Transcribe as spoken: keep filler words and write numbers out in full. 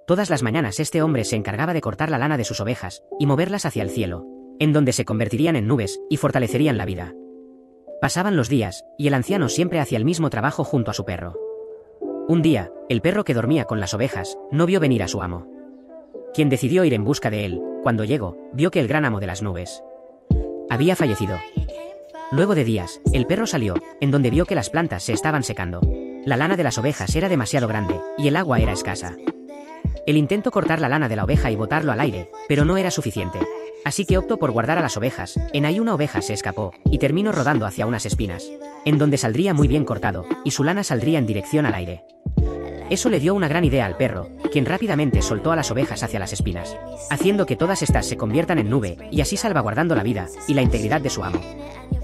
Todas las mañanas este hombre se encargaba de cortar la lana de sus ovejas y moverlas hacia el cielo, en donde se convertirían en nubes y fortalecerían la vida. Pasaban los días, y el anciano siempre hacía el mismo trabajo junto a su perro. Un día, el perro que dormía con las ovejas no vio venir a su amo, quien decidió ir en busca de él. Cuando llegó, vio que el gran amo de las nubes había fallecido. Luego de días, el perro salió, en donde vio que las plantas se estaban secando. La lana de las ovejas era demasiado grande, y el agua era escasa. Él intentó cortar la lana de la oveja y botarlo al aire, pero no era suficiente. Así que optó por guardar a las ovejas. En ahí una oveja se escapó, y terminó rodando hacia unas espinas, en donde saldría muy bien cortado, y su lana saldría en dirección al aire. Eso le dio una gran idea al perro, quien rápidamente soltó a las ovejas hacia las espinas, haciendo que todas estas se conviertan en nube, y así salvaguardando la vida y la integridad de su amo.